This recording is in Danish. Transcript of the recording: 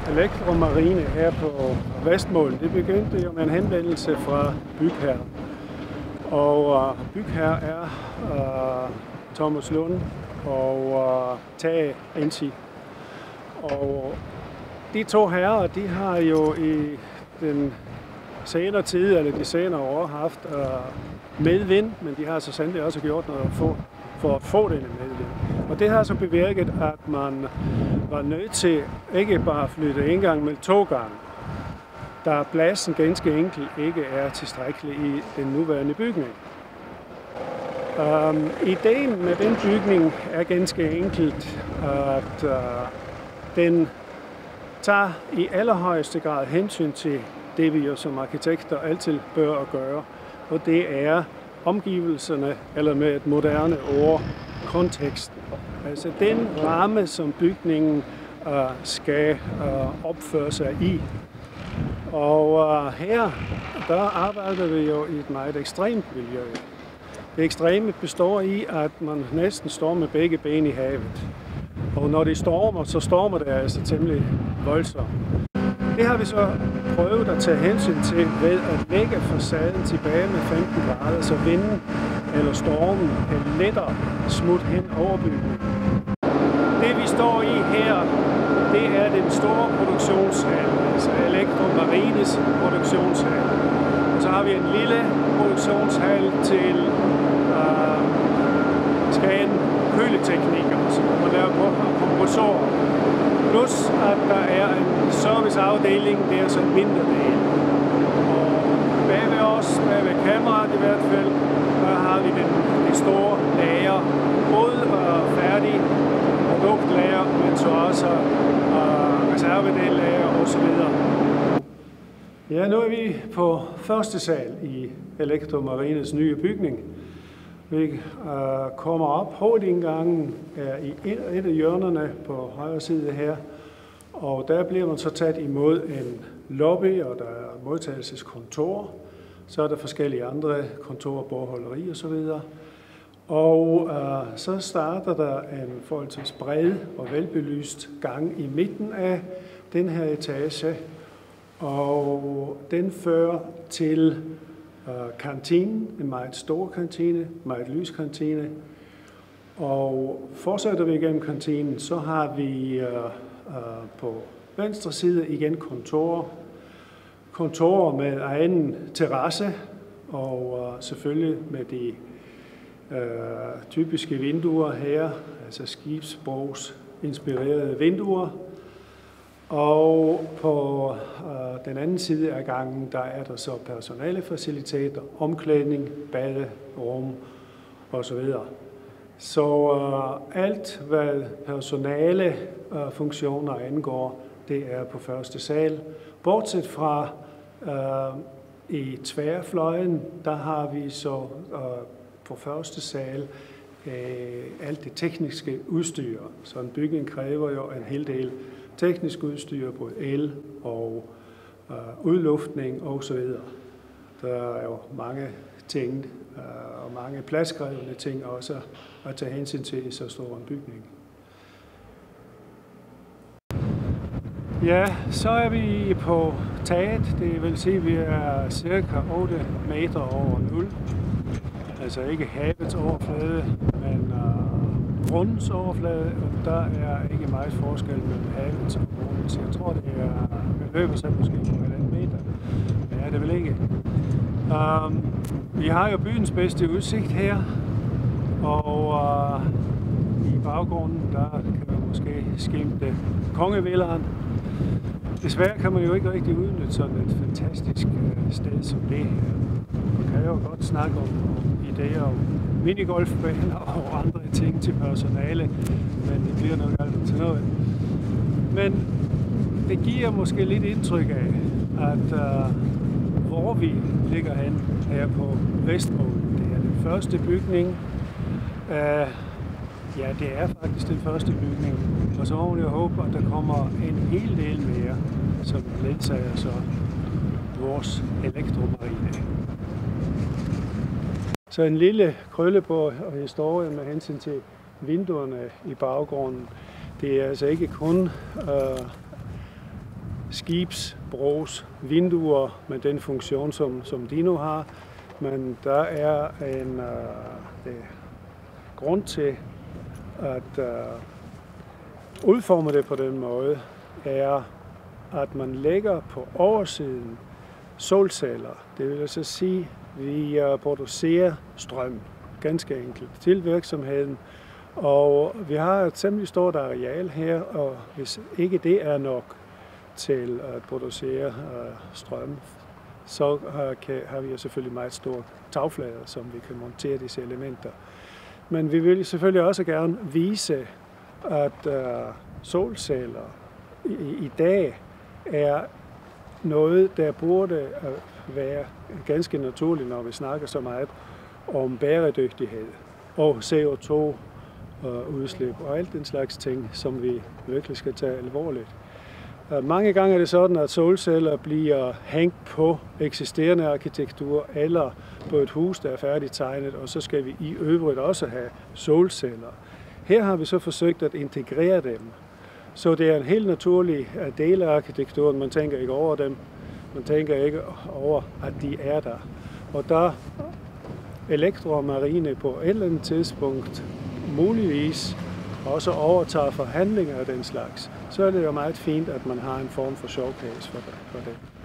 Elektromarine her på Vestmålen, det begyndte jo med en henvendelse fra bygherre. Og bygherre er Thomas Lund og Tage Ensi. Og de to herrer, de har jo i den senere tid, eller de senere år, haft medvind, men de har så sandelig også gjort noget for at få denne medvind. Og det har så bevirket, at man var nødt til ikke bare at flytte en gang, men 2 gange, da pladsen ganske enkelt ikke er tilstrækkelig i den nuværende bygning. Ideen med den bygning er ganske enkelt, at den tager i allerhøjeste grad hensyn til det, vi jo som arkitekter altid bør at gøre, og det er omgivelserne, eller med et moderne ord, konteksten. Altså den ramme, som bygningen skal opføre sig i. Og her, der arbejder vi jo i et meget ekstremt miljø. Det ekstreme består i, at man næsten står med begge ben i havet. Og når det stormer, så stormer det altså temmelig voldsomt. Det har vi så prøvet at tage hensyn til ved at lægge facaden tilbage med 15 grader, så vinden eller stormen kan lettere smutte hen over bygningen. Det vi står i her, det er den store produktionshal, altså Elektromarines produktionshal. Og så har vi en lille produktionshal til Skagen køleteknikker, som man laver kompressorer. Plus at der er en serviceafdeling, det er så en mindre del. Og bag ved os, bag ved kameraet i hvert fald, der har vi det store lager. Både færdig produktlager, men så også reservedellager osv. Ja, nu er vi på første sal i Elektromarines nye bygning. Vi kommer op, hovedindgangen er i et af hjørnerne på højre side her, og der bliver man så taget imod en lobby, og der er modtagelseskontor, så er der forskellige andre kontorer, bogholderi og så videre. Og så starter der en forholdsvis bred og velbelyst gang i midten af den her etage, og den fører til kantinen, en meget stor kantine, meget lys kantine. Og fortsætter vi igennem kantinen, så har vi på venstre side igen kontorer med egen terrasse, og selvfølgelig med de typiske vinduer her, altså skibsbrogs inspirerede vinduer. Og på den anden side af gangen, der er der så personalefaciliteter, omklædning, baderum osv. Så alt, hvad personalefunktioner angår, det er på første sal. Bortset fra i tværfløjen, der har vi så på første sal alt det tekniske udstyr. Så en bygning kræver jo en hel del teknisk udstyr, både el og udluftning osv. Der er jo mange ting og mange pladskrævende ting også at tage hensyn til i så stor en bygning. Ja, så er vi på taget. Det vil sige, at vi er cirka 8 meter over nul. Altså ikke havets overflade, men grundens overflade, og der er ikke meget forskel mellem havet og grunden. Så jeg tror, det løber sig måske på 1,5 meter. Men ja, det vil ikke. Vi har jo byens bedste udsigt her, og i baggrunden, der kan man måske skimte Kongevillaen. Desværre kan man jo ikke rigtig udnytte sådan et fantastisk sted som det her. Man kan jo godt snakke om idéer om minigolfbaner og andre ting til personale, men det bliver nok aldrig til noget. Men det giver måske lidt indtryk af, at hvor vi ligger hen her på Vestmålen. Det er den første bygning. Ja, det er faktisk den første bygning. Og så må vi jo håbe, at der kommer en hel del mere, som ledsager så vores Elektromarine. Så en lille krølle på historien med hensyn til vinduerne i baggrunden. Det er altså ikke kun skibsbros vinduer med den funktion, som de nu har. Men der er en grund til at udforme det på den måde, er, at man lægger på oversiden solceller. Det vil altså sige, at vi producerer strøm, ganske enkelt, til virksomheden. Og vi har et temmelig stort areal her, og hvis ikke det er nok til at producere strøm, så har vi jo selvfølgelig meget store tagflader, som vi kan montere disse elementer. Men vi vil selvfølgelig også gerne vise, at solceller i dag er noget, der burde være ganske naturligt, når vi snakker så meget om bæredygtighed og CO2-udslip og alt den slags ting, som vi virkelig skal tage alvorligt. Mange gange er det sådan, at solceller bliver hængt på eksisterende arkitektur eller på et hus, der er færdigtegnet, og så skal vi i øvrigt også have solceller. Her har vi så forsøgt at integrere dem, så det er en helt naturlig del af arkitekturen. Man tænker ikke over dem, man tænker ikke over, at de er der. Og der Elektro og Marine på et eller andet tidspunkt muligvis også overtager forhandlinger af den slags, så er det jo meget fint, at man har en form for showcase for det.